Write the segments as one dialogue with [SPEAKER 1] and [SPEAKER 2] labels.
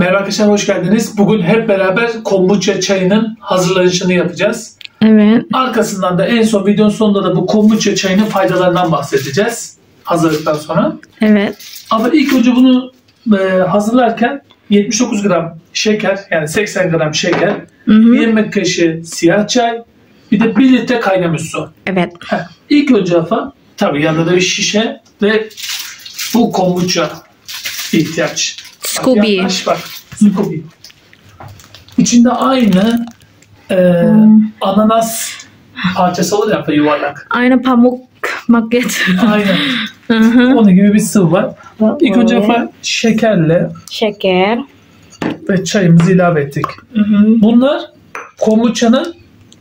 [SPEAKER 1] Merhaba arkadaşlar, hoş geldiniz. Bugün hep beraber kombuça çayının hazırlanışını yapacağız.
[SPEAKER 2] Evet.
[SPEAKER 1] Arkasından da en son videonun sonunda da bu kombuça çayının faydalarından bahsedeceğiz. Hazırladıktan sonra.
[SPEAKER 2] Evet.
[SPEAKER 1] Ama ilk önce bunu hazırlarken 79 gram şeker, yani 80 gram şeker, bir yemek kaşığı siyah çay, bir de 1 litre kaynamış su.
[SPEAKER 2] Evet.
[SPEAKER 1] İlk önce tabii yanında da bir şişe ve bu kombuça ihtiyaç.
[SPEAKER 2] Scooby.
[SPEAKER 1] Bak, Scooby. İçinde aynı ananas parçası olur ya, yuvarlak.
[SPEAKER 2] Aynı pamuk magnet.
[SPEAKER 1] Aynen. Onun gibi bir sıvı var. İlk önce şekerle
[SPEAKER 2] Şeker.
[SPEAKER 1] ve çayımızı ilave ettik. Bunlar kombuçanın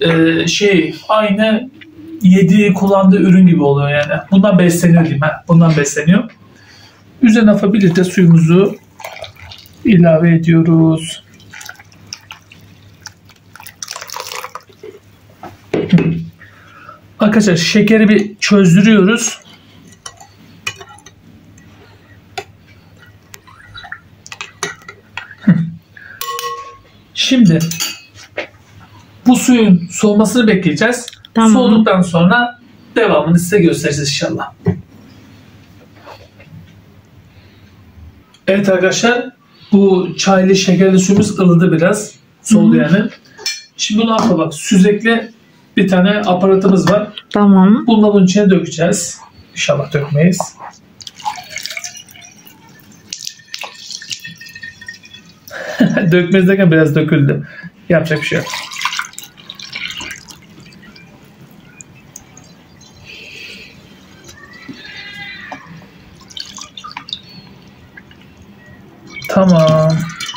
[SPEAKER 1] aynı yediği, kullandığı ürün gibi oluyor yani. Bundan besleniyor diyeyim. Bundan besleniyor. Üzerine 1 litre suyumuzu ilave ediyoruz. Arkadaşlar şekeri bir çözdürüyoruz. Şimdi bu suyun soğumasını bekleyeceğiz.
[SPEAKER 2] Tamam.
[SPEAKER 1] Soğuduktan sonra devamını size göstereceğiz inşallah. Evet arkadaşlar, bu çaylı şekerli suyumuz ılıdı biraz. Soğudu yani. Şimdi bunu bak, süzekli bir tane aparatımız var.
[SPEAKER 2] Tamam.
[SPEAKER 1] Bununla bunun içine dökeceğiz. İnşallah dökmeyiz. Dökmeyiz derken biraz döküldü. Yapacak bir şey yok. Tamam.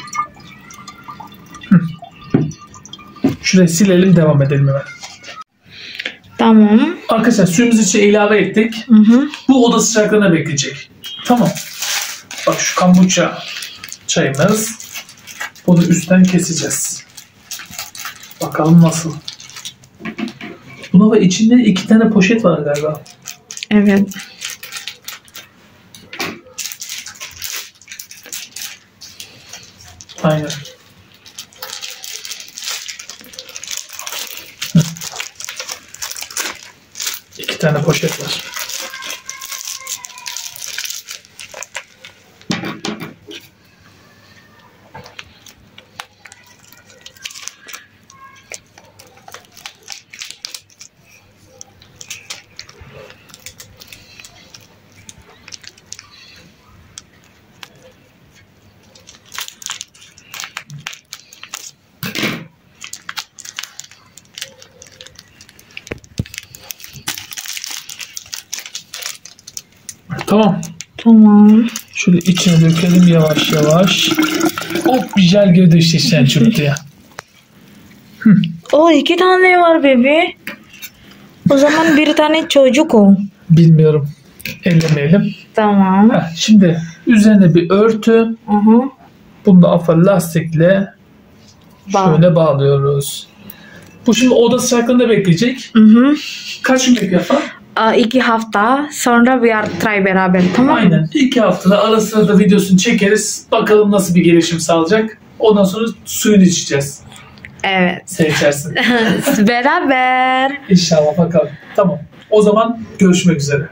[SPEAKER 1] Şurayı silelim, devam edelim hemen.
[SPEAKER 2] Tamam.
[SPEAKER 1] Arkadaşlar suyumuzu içine ilave ettik. Bu oda sıcaklığına bekleyecek. Tamam. Bak, şu kombuça çayımız. Bunu üstten keseceğiz. Bakalım nasıl. Buna içinde 2 tane poşet var galiba.
[SPEAKER 2] Evet.
[SPEAKER 1] Aynen. İki tane poşet var. Tamam.
[SPEAKER 2] Tamam.
[SPEAKER 1] Şöyle içine dökelim yavaş yavaş. Hop, bir jel gibi düştü içten çırptıya.
[SPEAKER 2] O 2 tane var bebe. O zaman bir tane çocuk o.
[SPEAKER 1] Bilmiyorum. Ellemeyelim.
[SPEAKER 2] Tamam.
[SPEAKER 1] Şimdi üzerine bir örtü. Bunu da lastikle şöyle bağlıyoruz. Bu şimdi oda sıcaklığında bekleyecek. Kaç gün bekliyor falan?
[SPEAKER 2] 2 hafta sonra bir try beraber, tamam mı?
[SPEAKER 1] Aynen. 2 haftada ara sıra da videosunu çekeriz. Bakalım nasıl bir gelişim sağlayacak. Ondan sonra suyunu içeceğiz.
[SPEAKER 2] Evet.
[SPEAKER 1] Sen içersin.
[SPEAKER 2] Beraber.
[SPEAKER 1] İnşallah, bakalım. Tamam. O zaman görüşmek üzere.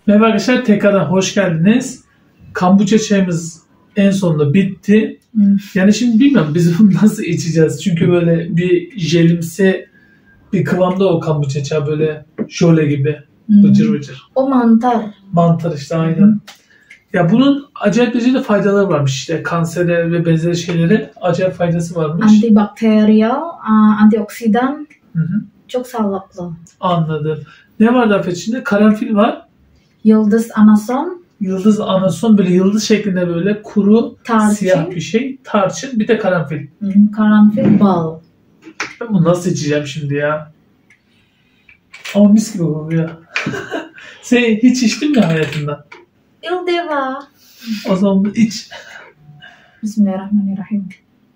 [SPEAKER 1] Merhaba arkadaşlar, tekrardan hoş geldiniz. Kombuça çayımız en sonunda bitti. Yani şimdi bilmiyorum biz bunu nasıl içeceğiz. Çünkü böyle bir jelimsi bir kıvamda o kombuça çay, böyle jöle gibi. Vıcır vıcır.
[SPEAKER 2] O mantar.
[SPEAKER 1] Mantar işte, aynen. Ya bunun acayip derecede faydaları varmış işte. Kansere ve benzeri şeylere acayip faydası varmış.
[SPEAKER 2] Antibakteriyel, antioksidan. Çok sağlıklı.
[SPEAKER 1] Anladım. Ne var Afet içinde? Karanfil var.
[SPEAKER 2] Yıldız anason.
[SPEAKER 1] Yıldız anason, böyle yıldız şeklinde böyle kuru
[SPEAKER 2] Tarçın.
[SPEAKER 1] siyah bir şey. Tarçın, bir de karanfil.
[SPEAKER 2] Karanfil bal.
[SPEAKER 1] Ben bunu nasıl içeceğim şimdi ya? Ama mis gibi oluyor. Sen hiç içtin mi hayatında?
[SPEAKER 2] İlk defa.
[SPEAKER 1] O zaman iç.
[SPEAKER 2] Bismillahirrahmanirrahim.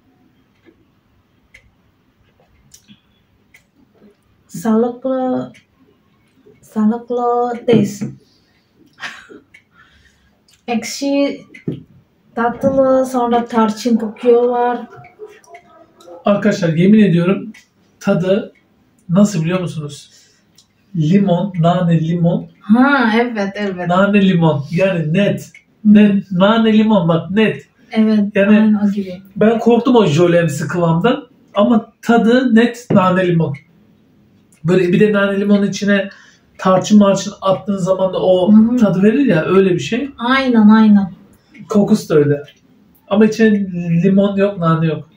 [SPEAKER 2] Sağlıklı taste. Ekşi, tatlı, sonra tarçın kokuyor var.
[SPEAKER 1] Arkadaşlar yemin ediyorum tadı nasıl biliyor musunuz? Limon, nane limon.
[SPEAKER 2] Ha evet.
[SPEAKER 1] Nane limon. Yani net. Net. Nane limon, bak net.
[SPEAKER 2] Evet,
[SPEAKER 1] yani
[SPEAKER 2] aynen o gibi.
[SPEAKER 1] Ben korktum o jölemsi kıvamdan. Ama tadı net nane limon. Böyle bir de nane limonun içine tarçın attığın zaman da o tadı verir ya, öyle bir şey.
[SPEAKER 2] Aynen.
[SPEAKER 1] Kokusu da öyle. Ama içine limon yok, nane yok.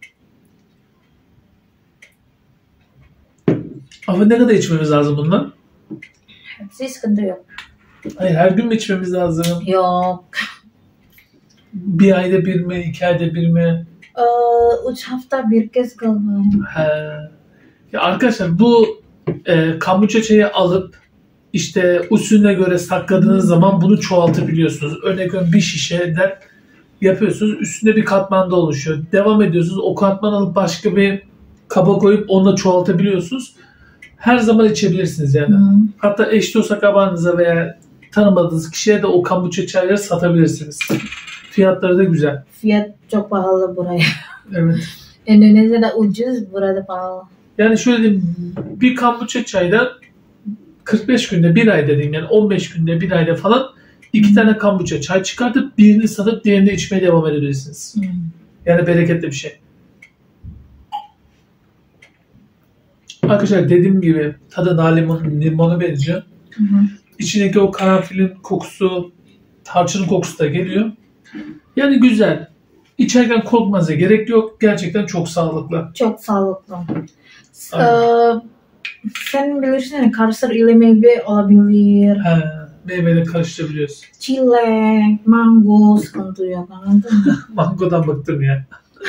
[SPEAKER 1] Ama ne kadar içmemiz lazım bundan?
[SPEAKER 2] Hepsi sıkıntı yok.
[SPEAKER 1] Hayır, her gün mü içmemiz lazım?
[SPEAKER 2] Yok.
[SPEAKER 1] Bir ayda bir mi, 2 ayda bir mi?
[SPEAKER 2] 3 hafta bir kez galiba.
[SPEAKER 1] Ya arkadaşlar bu kombuça çayı alıp işte usulüne göre sakladığınız zaman bunu çoğaltabiliyorsunuz. Örnek veriyorum, bir şişeden yapıyorsunuz. Üstünde bir katman da oluşuyor. Devam ediyorsunuz. O katman alıp başka bir kaba koyup onunla çoğaltabiliyorsunuz. Her zaman içebilirsiniz yani. Hatta eş dost akrabanıza veya tanımadığınız kişiye de o kombuça çayları satabilirsiniz. Fiyatları da güzel.
[SPEAKER 2] Fiyat çok pahalı buraya.
[SPEAKER 1] Evet.
[SPEAKER 2] Endonezya'da ucuz, burada pahalı.
[SPEAKER 1] Yani şöyle diyeyim, bir kombuça çayda 45 günde, bir ay dediğim, yani 15 günde, bir ayda falan 2 tane kombuça çay çıkartıp birini satıp diğerini içmeye devam edebilirsiniz. Yani bereketli bir şey. Arkadaşlar dediğim gibi tadı limona benziyor. İçindeki o karanfilin kokusu, tarçının kokusu da geliyor. Yani güzel. İçerken korkmanıza gerek yok. Gerçekten çok sağlıklı.
[SPEAKER 2] Çok sağlıklı. Sen bilirsin yani karıştır ile meyve olabilir.
[SPEAKER 1] Meyveyle karıştırabiliyorsun.
[SPEAKER 2] Çilek, mango sıkıntı yok, anladın mı?
[SPEAKER 1] Mangodan bıktım ya.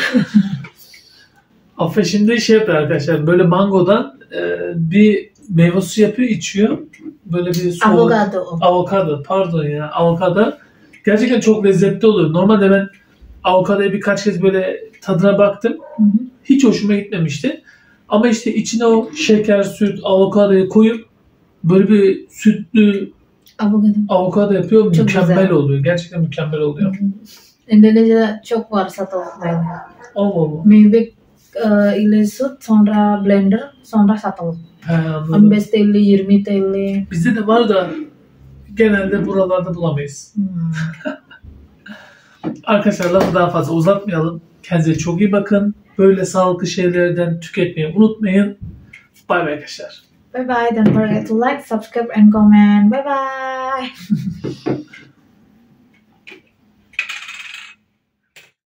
[SPEAKER 1] Afe şimdi şey yapıyor arkadaşlar. Böyle mangodan bir meyve suyu yapıyor, içiyor. Böyle bir soğuk. Avokado. Pardon ya. Avokado. Gerçekten çok lezzetli oluyor. Normalde ben avokadoya birkaç kez böyle tadına baktım. Hiç hoşuma gitmemişti. Ama işte içine o şeker, süt, avokadoyu koyup böyle bir sütlü avokado yapıyor. Çok mükemmel güzel oluyor. Gerçekten mükemmel oluyor.
[SPEAKER 2] Endonezya'da çok var satılık böyle.
[SPEAKER 1] Allah.
[SPEAKER 2] Meyve ile süt, sonra blender, sonra satılık. 15 TL, 20 TL.
[SPEAKER 1] Bizde de var da genelde buralarda bulamayız. Arkadaşlar lafı daha fazla uzatmayalım. Kendinize çok iyi bakın. Böyle sağlıklı şeylerden tüketmeyi unutmayın. Bye bye arkadaşlar.
[SPEAKER 2] Bye bye. Don't forget to like, subscribe and comment. Bye bye.